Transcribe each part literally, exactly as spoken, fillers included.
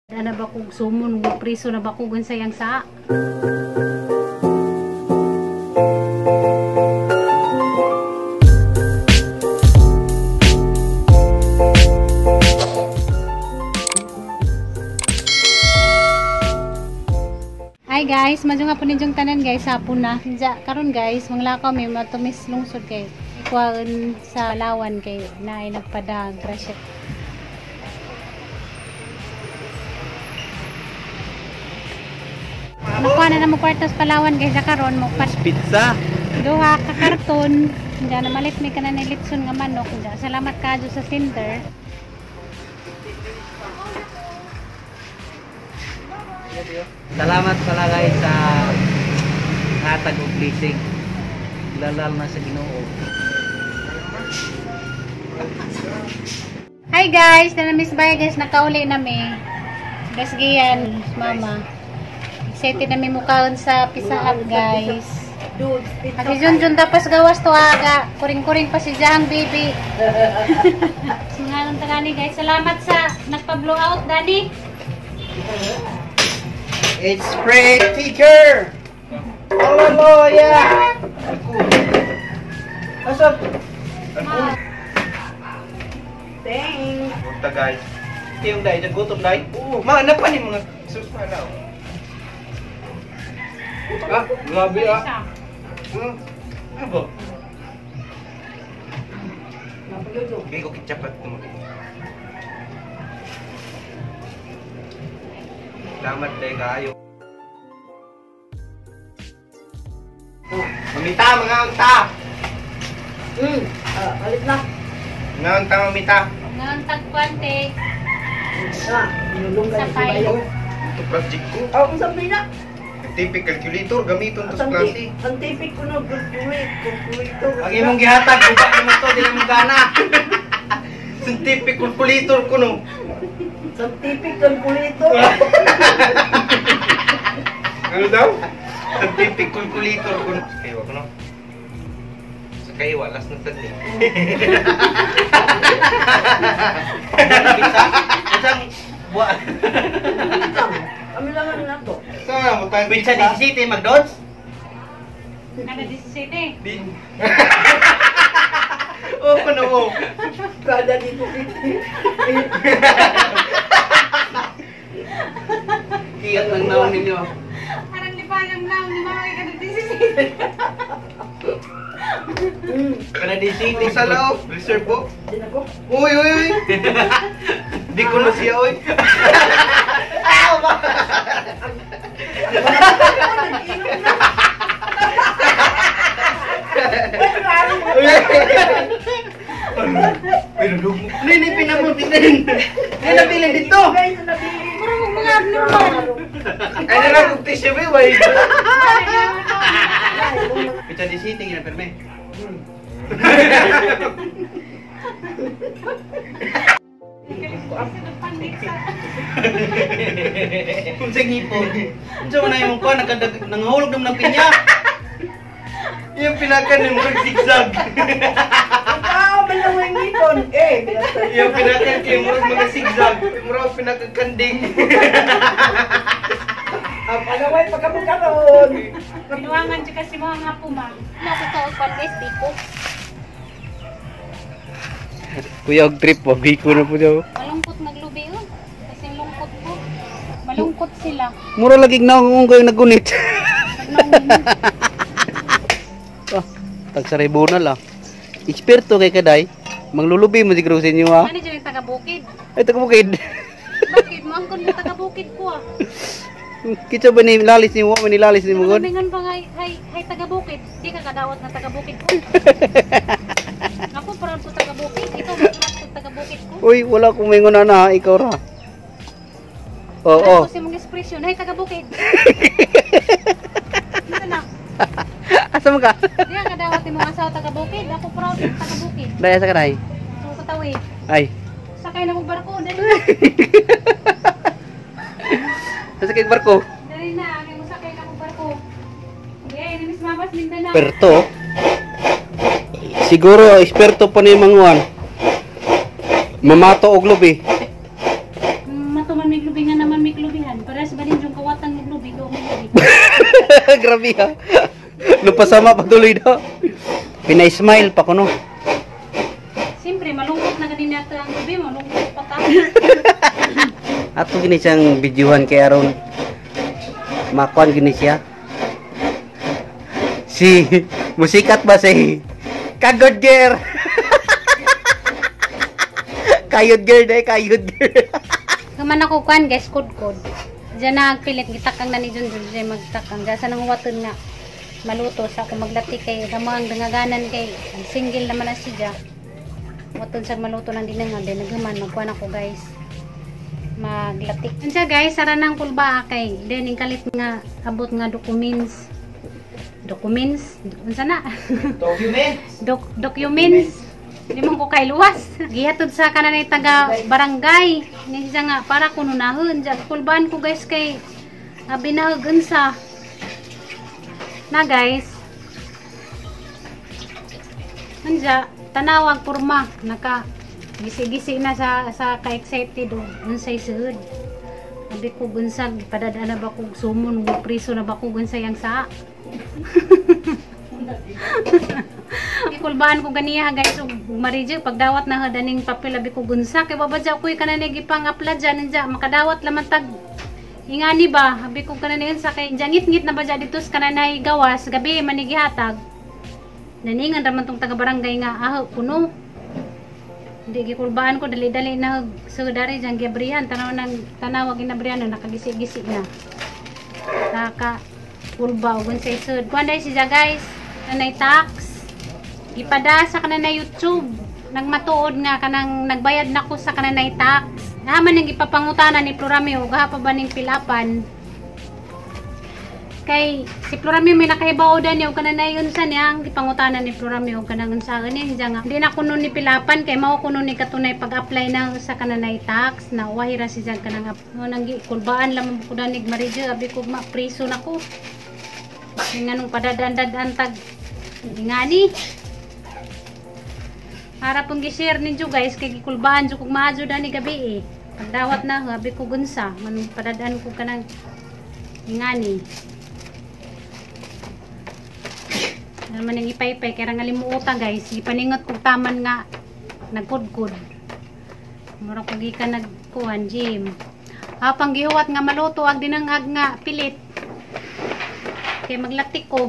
Na ba kong sumon, priso na ba kong sayang sa? Hi guys, madyo nga po ninyong tanan guys, hapon na. Diya, karon guys, manglakaw may matumis lungsod kay ikuan sa Lawan kay naay nagpadag grasya. Nakuha na naman kwartos Palawan guys, sa karon mo pat pizza duha ka karton. Diya na malit may kanan ni Litson nga manok. Diya, salamat kadyo sa center. Salamat pala guys sa hatag og blessing, lalal na sa Ginoo. Hi guys, na-miss by guys, nakauli na mi. Gasgiyan, mama. Excited na mi mukaon sa Pizza Hut guys. Ati Junjun tapos gawas to aga. Kuring-kuring pa si Jang baby. Singalan tagani guys. Salamat sa nagpa-blow out Dani. It's pretty girl. Hallelujah. What's up? Thanks. Punta guys. Ito yung dahil, nagutom dahil. Oo, mga napan yung mga sus na daw. Ah, grabe ah. Hmm, ano ba? Bigay ko kitchapat ito mo. Salamat dahil kayo. Mamita, mga angta! Hmm, ah, alit na. Mga angta, mamita. Ngang tagkwante. Ah, inulong ka Sapay. bayo. Ito project ko. Oh, kung sabi na. Scientific calculator, gamiton to sa klase. Ang tipik ko na, calculate, calculator. Ang imong gihatag, buka naman to, di mong gana. Scientific calculator ko no. Scientific calculator. Ano daw? Scientific calculator ko no. Kaya ko no. Sa kaya, walas na tali. Bisa? Isang buwan. Kami lang ang nato. Saan mo tayo? Pizza di City, McDonald's? Ano di sa city? Di. Oh, paano mo? Kada dito city. Kiyat lang naon ninyo. Parang lipayang lang ni mga ka di sa city. Hmm, Kada di City sa loob. Reserve po. din ako. Uy, uy, uy. Di ko na siya, uy. Nag-inom na. Ay, nalug mo. Nini, pinamutin na rin. Ay, nabilin dito. Guys, nabili. Parang mga abnormal. Ay, nalagog tissue, may way. Pizza di City, ginaperme. Kung sa ngipon. Kung sa una yung kuha, nangahulog naman ng pinya. Yung pinakan yung mag-zigzag. Ikaw, malawang ngipon. Eh, Yung pinakan yung mga zigzag. Mura pinakakanding. ang pagaway pagkamukaroon. Pinuwangan siya kasi mga nga puma. Nakataon pa guys, biko. Kuya, og trip po. Biko na po daw. Malungkot maglubi yun. Kasi lungkot ko. Malungkot sila. Mura lagi na kung kayo nagunit. Ah, tagsaray na lang. Eksperto kay Kaday. Manglulubi mo siguro sa inyo ha. Ano dyan yung taga-bukid? Ay, taga-bukid. Bakit? Maangkon mo taga-bukid ko ah. Kitsa ba ni lalis ni mo? Manilalis ni mo god? Nalamingan pa nga, hay, hay taga-bukid. Di ka kadawat na taga-bukid ko. Ako parang po taga-bukid. Ikaw parang po taga-bukid ko. Uy, wala kong mingon na na. Ikaw ra. Oo. Oh, Ano kasi mong ekspresyon? Hay taga-bukid. Dito na. Asa mo ka? Di ka kadawat ni mga asawa taga-bukid. Ako proud ng taga-bukid. Daya sa kanay. So, katawi. Ay. Sakay na mong barko. Dali. Sa sakit barko. Dali na. Ang mo sakay na mong barko. Okay, inimis mabas Mindanao. Eksperto. Siguro eksperto pa ni Manguan. Mamato og lubi. Matuman may lubingan naman klubihan. Para sa balin yung kawatan ng klubi, go mo klubi. Grabe ha. Lupasama patuloy daw. Pina-smile pa ko no. Siyempre, malungkot na ganin natin ang klubi, malungkot pa tayo. Ato gini siyang videohan kay aron makuan gini siya. Si musikat ba si Kagod Girl? Kayod girl day, kayod girl. Kaman ako kuan guys, kod-kod. Diyan nagpilit gitakang na ni Jun Jun diyan magtakang. Diyan sa nang waton nga maluto sa ako maglati kay gamang dangaganan kay single naman na siya. Waton sa maluto nang dinangan din naghuman magkuan ako guys. Maglati. Unsa guys, sara nang pulba kay din kalit nga abot nga documents. Documents? Unsa na? Documents. Dok documents. Di man ko kay luwas. Gihatod sa kananay taga barangay. Ni siya nga para kununahon. Diyan kulban ko guys kay abinahagan sa na guys. Anja tanawag porma naka gisi-gisi na sa sa ka-excited unsay sud. Abi ko bunsag padadaan na ba kog sumon mo priso na ba ko unsay ang sa. Ikulbaan ko ganiya guys ug maridyo pagdawat na daning papel abi ko gunsa kay babadya koy kanang gipang-upload dyan nja makadawat laman tag ingani ba abi ko kanang sa kay jangit-ngit na ba dya dito sa kananay gawas gabi manigihatag naningan raman tong taga barangay nga ah kuno di gikulbaan ko dali-dali na sudari dyan gibrihan tanaw nang tanawag ginabrihan na nakagisi-gisi na naka kulba ug unsay sud kuan dai siya guys nanay tax ipada sa kanang YouTube nang matuod nga kanang nagbayad nako sa kanang tax naman ang ipapangutana ni Floramio gaha pa ba ning pilapan kay si Floramio may nakahibaodan niya kanang unsa niya ang ipangutana ni Floramio kanang unsa gani siya nga di na kuno ni pilapan kay mao kuno ni katunay pag-apply na sa kanang tax na wahira si siya kanang mo nang kulbaan lamang ko danig maridyo abi ko ma-priso nako nganong padadandad tag ingani para pong gi-share ninyo guys kay gikulbaan jud kog maajo dani gabi eh pagdawat na gabi ko gunsa man padadaan ko kanang ingani naman ang ipay-pay kaya nga limuota guys ipaningot kog taman nga nagkudkod mura ko gikan nagkuhan gym apang gihuwat nga maluto ag dinangag nga pilit kay maglatik ko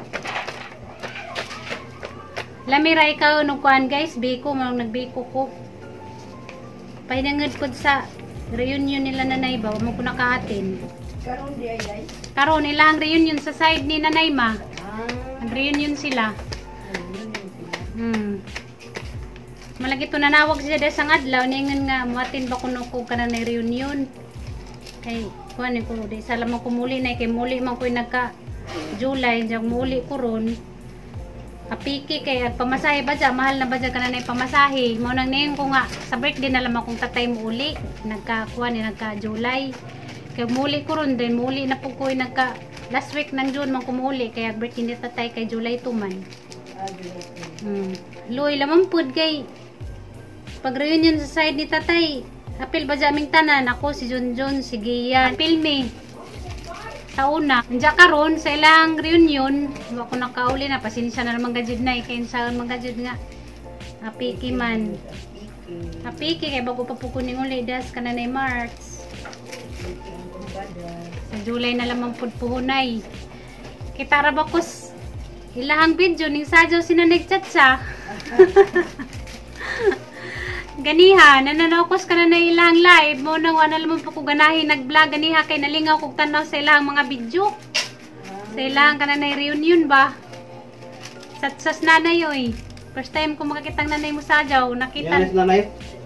lamira ikaw nung kuhan guys biko manong nagbiko ko pahinangad ko sa reunion nila nanay ba mo ko nakaatin Karon di ay ay. karon ilang reunion sa side ni nanay ma Ah, nag reunion sila ayun sila. hmm malagi to nanawag siya dahil sang adlaw ningon nga muatin ba kuno ko kana na reunion kay kuan ko di sala mo kumuli na kay muli man ko nagka July jang muli ko ron apiki kay pamasahe ba dyan mahal na ba dyan kananay pamasahe mo nang ngayon ko nga sa birthday na lamang kong tatay mo uli nagkakuha ni nagka July kay muli ko ron din muli na po ko nagka last week ng June man kumuli kaya birthday ni tatay kay July two man Ah, direct. hmm. Luy lamang pud kay pag reunion sa side ni tatay apil ba dyan aming tanan ako si Junjun si Gian pilmi sa una, nandiya karon sa ilang reunion, ako nakauli na, pasensya na naman gajud na, ikayin sa mga gajud nga, apiki man, apiki, kaya bago pa po kuning uli, das ka na na March, sa July na lamang po puhunay, kita rabakos, ilahang video, ning sadyaw sinanagchat siya, ganiha, nananokos ka na na ilang live mo nang wala naman po ko ganahin nag-vlog ganiha kay nalingaw kog tanaw sa ilang mga video sa ilang ka na na reunion ba satsas nanay oy first time ko makakitang nanay mo sadyaw nakita Yanis nanay.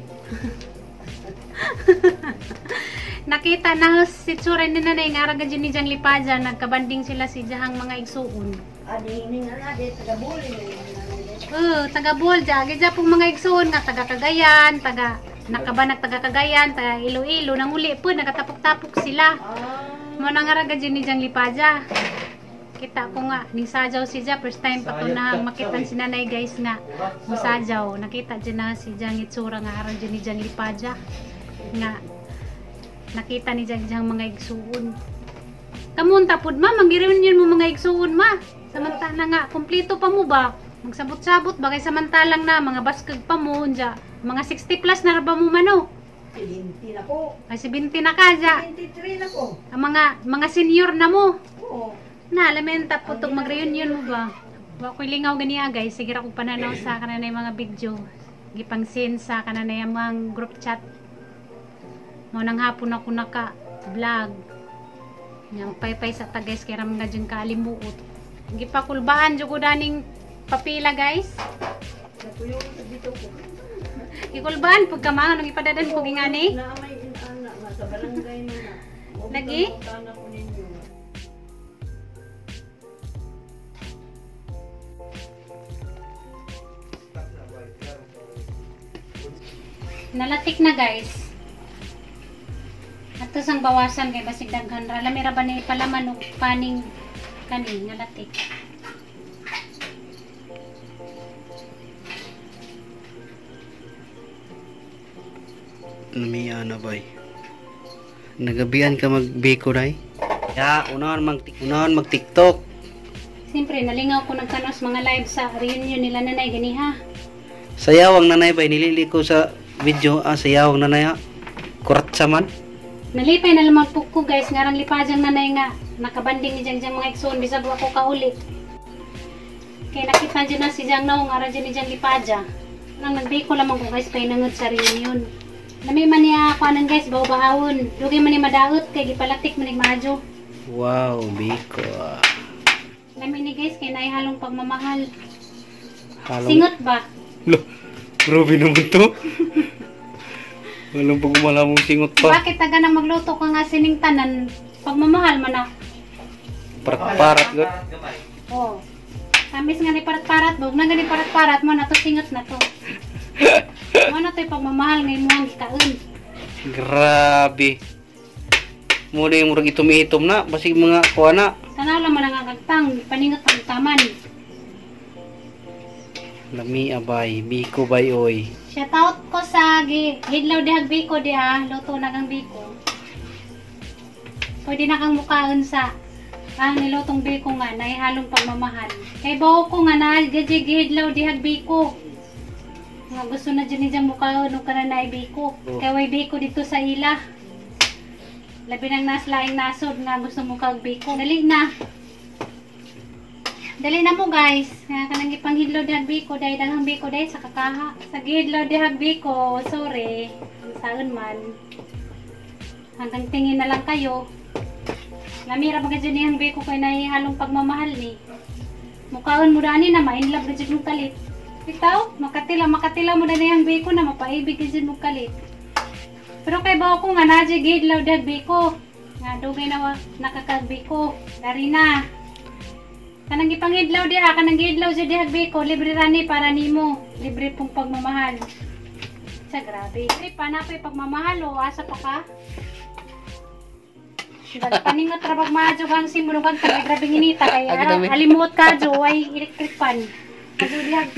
nakita na si tsura ni nanay nga araga dyan ni Jang Lipaja nagkabanding sila si Jahang mga igsuon Adi ini nga na di tagabuli na yun. oh taga Bolja gidya pong mga igsuon nga taga Cagayan taga nakabanag taga Cagayan taga Iloilo nang uli po nakatapok-tapok sila Ah, mo nang araga dyan ni Jang Lipaja kita ko nga ning sadyaw si Ja first time pa to na makitan si nanay guys nga mo sadyaw nakita dyan na si Jang itsura nga aran dyan ni Jang Lipaja nga nakita ni Jagjang mga igsuon. Kamun tapod ma, mag-reunion mo mga igsuon ma. Samantala nga, kumpleto pa mo ba? Magsabot-sabot ba kay samantalang na mga baskag pa mo dya. Mga sixty plus na ba mo mano? seventy na ko. Ay seventy na ka dya. twenty-three na ko. Ang mga mga senior na mo. Oo. Na, lamenta po itong mag-reunion mo ba? Wa ko'y lingaw ganiya guys. Sige ra kong pananaw sa kananay mga video. Gipang sin sa kananay mga group chat. Mo nang hapon ako naka-vlog. Nga magpaypay sa ta guys. Kaya mga dyan kaalimuot. Gipakulbaan dyan ko daning papila guys. Natuyo ko sa dito ko. Ikulbaan pag kamangan nung ipadadan po gingani. Na may inana nga sa barangay na na. Lagi? Tana ko ninyo. Nalatik na guys. Ato sang bawasan kay basig daghan ra lamira ba ni palaman og paning kani nalatik. Namiya na bay. Nagabian ka mag-biko day? Ya, unahan mag unahan mag-TikTok. Siyempre nalingaw ko nagkanos mga live sa reunion nila nanay gani ha. Sayawang nanay bay nilili ko sa video ah sayawang nanay ha. Kurat sa man. Nalipay na lamang po ko guys ngarang lipajang nanay nga nakabanding ni Jangjang mga igsoon bisag wa ko kauli. Kay nakita dyan na si Jang Naong ara dyan ni Jang lipaja. Nang nagbiko lamang ko guys pay nangod sa reunion. Lami man niya ako anan guys baw-bahawon. Dugay man ni madaot kay gipalatik man ni Madjo. Wow, biko. Lami ni guys kay naihalong pagmamahal. Halong. Singot ba? Lo, grabe naman to. Walang pagmamala mong singot pa. Bakit taga na magluto ka nga sining tanan? Pagmamahal man na. Parat-parat gud. Oh. Tamis nga ni parat-parat, bug na gani parat-parat mo na to singot na to. Mo na to'y pagmamahal ngay mo ang gikaon. Grabe. Muna yung murag itom-itom na. Basig mga kuha na. Sana lang man ang agtang, paningot ang taman. Lami abay. Biko bay oy. Shout out ko sa gi- Hidlaw dihag biko di ha, luto na kang biko. Pwede na kang mukaon sa ang nilutong biko nga, naihalong pagmamahal. Kay bawo ko nga na gadya gihidlaw dihag biko. Nga gusto na dyan niyang mukaon o kananay biko. Oh. Kaya way biko dito sa ila. Labi ng naslaing nasod nga gusto mo kag biko. Dali na. Dali na mo guys. Nga kanang ipanghidlaw dihag biko dahil daghang biko dahil sa kakaha. Sa gihidlaw dihag biko, sorry. Saon man. Hanggang tingin na lang kayo. Lamira baga dyan niyang biko kay nahihalong pagmamahal ni. Mukaon mo dani na mainlove na dyan mong kalit. Ikaw, makatila, makatila mo na niyang biko na mapaibig na dyan mong kalit. Pero kay bawa ko nga na dyan gihidlaw dihag biko. Nga dugay na nakakagbiko. Dari na. Kanang ipangidlaw diha, kanang gihidlaw siya dihag biko, libre rani para nimo. Libre pong pagmamahal. Sa grabe. Libre pa na po'y pagmamahal o asa pa ka? Paningot ra pag madyo kang simulong kang tabi grabing inita kay Agi dami. alimuot ka jo ay electric fan. Kadyo dihag.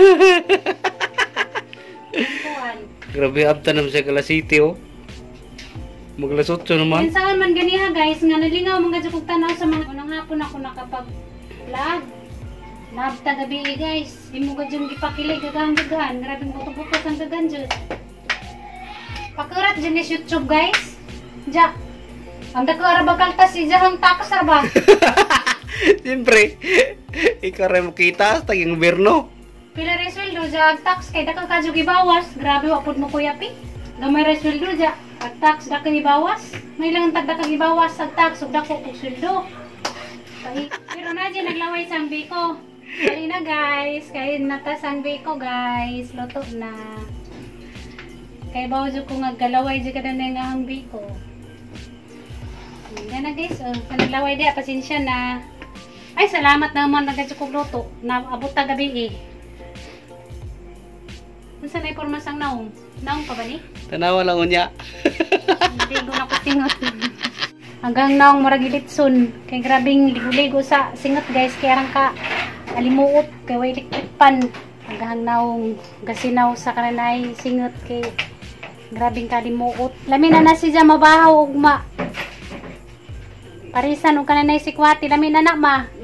Kuan. Grabe abta naman sa Kala City oh. Maglasot siya naman. Saan man ganiha guys, nga nalingaw mga dyan kong tanaw sa mga unang hapon ako nakapag-vlog. Nabta gabi eh guys. Di mo ka dyan gipakilig, gagahan-gagahan. Grabing buto-buto ang gagan dyan. Pakurat dyan is YouTube guys. Diya. Ang dakara bakal tas si Jahang takas ba? Siyempre, ikaw rin makita sa taging gobyerno. Pila rin sweldo dyan, tax kay dakang kadyo gibawas. Grabe, wapod mo kuya pi. Gamay rin sweldo dyan. Pag tax dakang ibawas. May lang tagdakang ibawas sa tax. Ug dako kong sweldo. Pero na dyan naglaway sang biko. Dali na guys. Kaya natas ang biko guys. Luto na. Kaya bawa dyan ko nga galaway dyan ka na nga ang biko. Yan na guys, oh, sa naglaway di, pasensya na. Ay, salamat naman nagadyo kong luto. Naabot ta gabi eh. Saan na ipormasang naong? Naong pa ba ni? Tanawa lang unya. Hindi ko na patingot. Hanggang naong maragilitson. Kaya grabing ligo-ligo sa singot guys. Kaya rang ka alimuot. Kaya way liklipan. Hanggang naong gasinaw sa kananay singot. Kay Grabing kalimuot. Lami na na siya mabahaw ugma. Parisan og kananay sikwati lami na na ma.